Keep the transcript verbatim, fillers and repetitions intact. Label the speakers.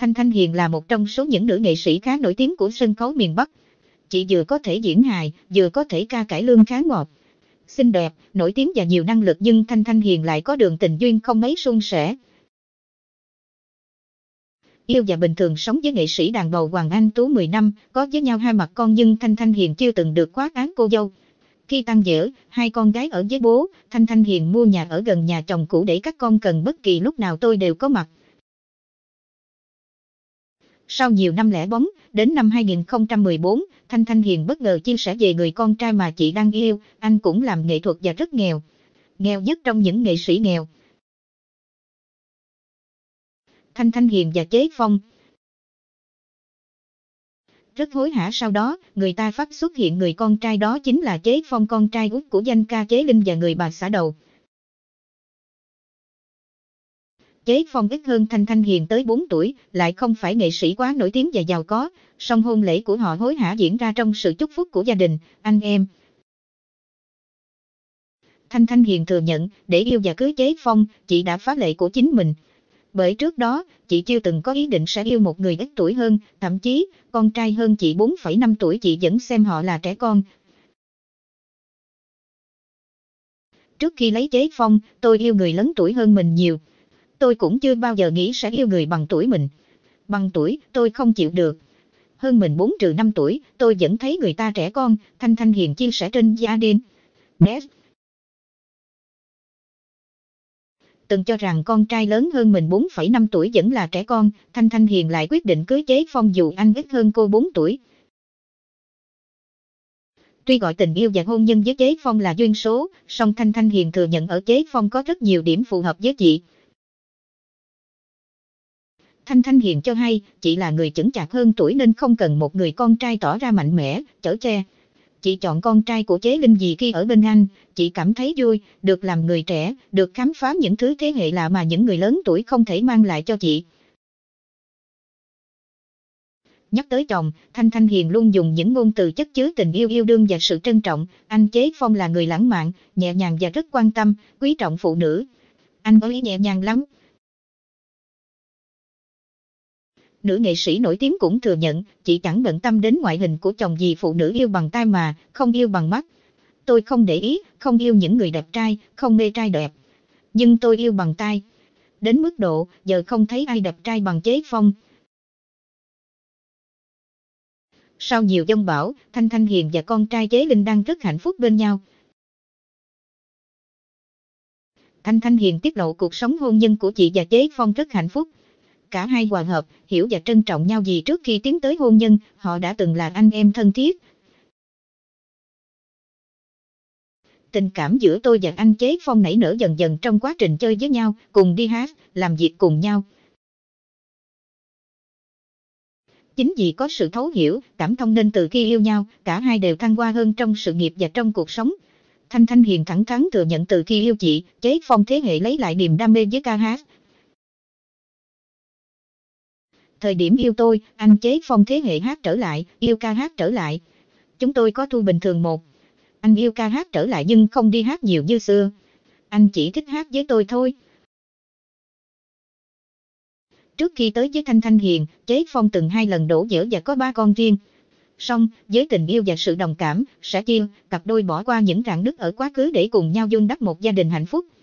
Speaker 1: Thanh Thanh Hiền là một trong số những nữ nghệ sĩ khá nổi tiếng của sân khấu miền Bắc. Chị vừa có thể diễn hài, vừa có thể ca cải lương khá ngọt. Xinh đẹp, nổi tiếng và nhiều năng lực, nhưng Thanh Thanh Hiền lại có đường tình duyên không mấy suôn sẻ. Yêu và bình thường sống với nghệ sĩ đàn bầu Hoàng Anh Tú mười năm, có với nhau hai mặt con, nhưng Thanh Thanh Hiền chưa từng được khoác áo cô dâu. Khi tang dở, hai con gái ở với bố, Thanh Thanh Hiền mua nhà ở gần nhà chồng cũ để các con cần bất kỳ lúc nào tôi đều có mặt. Sau nhiều năm lẻ bóng, đến năm hai nghìn không trăm mười bốn, Thanh Thanh Hiền bất ngờ chia sẻ về người con trai mà chị đang yêu. Anh cũng làm nghệ thuật và rất nghèo. Nghèo nhất trong những nghệ sĩ nghèo. Thanh Thanh Hiền và Chế Phong rất hối hả. Sau đó, người ta phát xuất hiện người con trai đó chính là Chế Phong, con trai út của danh ca Chế Linh và người bà xã đầu. Chế Phong ít hơn Thanh Thanh Hiền tới bốn tuổi, lại không phải nghệ sĩ quá nổi tiếng và giàu có, song hôn lễ của họ hối hả diễn ra trong sự chúc phúc của gia đình, anh em. Thanh Thanh Hiền thừa nhận, để yêu và cưới Chế Phong, chị đã phá lệ của chính mình. Bởi trước đó, chị chưa từng có ý định sẽ yêu một người ít tuổi hơn, thậm chí, con trai hơn chị bốn phẩy năm tuổi chị vẫn xem họ là trẻ con. Trước khi lấy Chế Phong, tôi yêu người lớn tuổi hơn mình nhiều. Tôi cũng chưa bao giờ nghĩ sẽ yêu người bằng tuổi mình. Bằng tuổi, tôi không chịu được. Hơn mình bốn trừ năm tuổi, tôi vẫn thấy người ta trẻ con, Thanh Thanh Hiền chia sẻ trên gia đình. Từng cho rằng con trai lớn hơn mình bốn phẩy năm tuổi vẫn là trẻ con, Thanh Thanh Hiền lại quyết định cưới Chế Phong dù anh ít hơn cô bốn tuổi. Tuy gọi tình yêu và hôn nhân với Chế Phong là duyên số, song Thanh Thanh Hiền thừa nhận ở Chế Phong có rất nhiều điểm phù hợp với chị. Thanh Thanh Hiền cho hay, chị là người chững chạc hơn tuổi nên không cần một người con trai tỏ ra mạnh mẽ, chở che. Chị chọn con trai của Chế Linh vì khi ở bên anh, chị cảm thấy vui, được làm người trẻ, được khám phá những thứ thế hệ lạ mà những người lớn tuổi không thể mang lại cho chị. Nhắc tới chồng, Thanh Thanh Hiền luôn dùng những ngôn từ chất chứa tình yêu, yêu đương và sự trân trọng. Anh Chế Phong là người lãng mạn, nhẹ nhàng và rất quan tâm, quý trọng phụ nữ. Anh có ý nhẹ nhàng lắm. Nữ nghệ sĩ nổi tiếng cũng thừa nhận, chị chẳng bận tâm đến ngoại hình của chồng vì phụ nữ yêu bằng tai mà, không yêu bằng mắt. Tôi không để ý, không yêu những người đẹp trai, không mê trai đẹp. Nhưng tôi yêu bằng tai. Đến mức độ, giờ không thấy ai đẹp trai bằng Chế Phong. Sau nhiều dông bão, Thanh Thanh Hiền và con trai Chế Linh đang rất hạnh phúc bên nhau. Thanh Thanh Hiền tiết lộ cuộc sống hôn nhân của chị và Chế Phong rất hạnh phúc. Cả hai hòa hợp, hiểu và trân trọng nhau vì trước khi tiến tới hôn nhân, họ đã từng là anh em thân thiết. Tình cảm giữa tôi và anh Chế Phong nảy nở dần dần trong quá trình chơi với nhau, cùng đi hát, làm việc cùng nhau. Chính vì có sự thấu hiểu, cảm thông nên từ khi yêu nhau, cả hai đều thăng hoa hơn trong sự nghiệp và trong cuộc sống. Thanh Thanh Hiền thẳng thắn thừa nhận từ khi yêu chị, Chế Phong thế hệ lấy lại niềm đam mê với ca hát. Thời điểm yêu tôi, anh Chế Phong thế hệ hát trở lại, yêu ca hát trở lại. Chúng tôi có thu bình thường một. Anh yêu ca hát trở lại nhưng không đi hát nhiều như xưa. Anh chỉ thích hát với tôi thôi. Trước khi tới với Thanh Thanh Hiền, Chế Phong từng hai lần đổ vỡ và có ba con riêng. Song, với tình yêu và sự đồng cảm, sẻ chia, cặp đôi bỏ qua những rạn nứt ở quá khứ để cùng nhau vun đắp một gia đình hạnh phúc.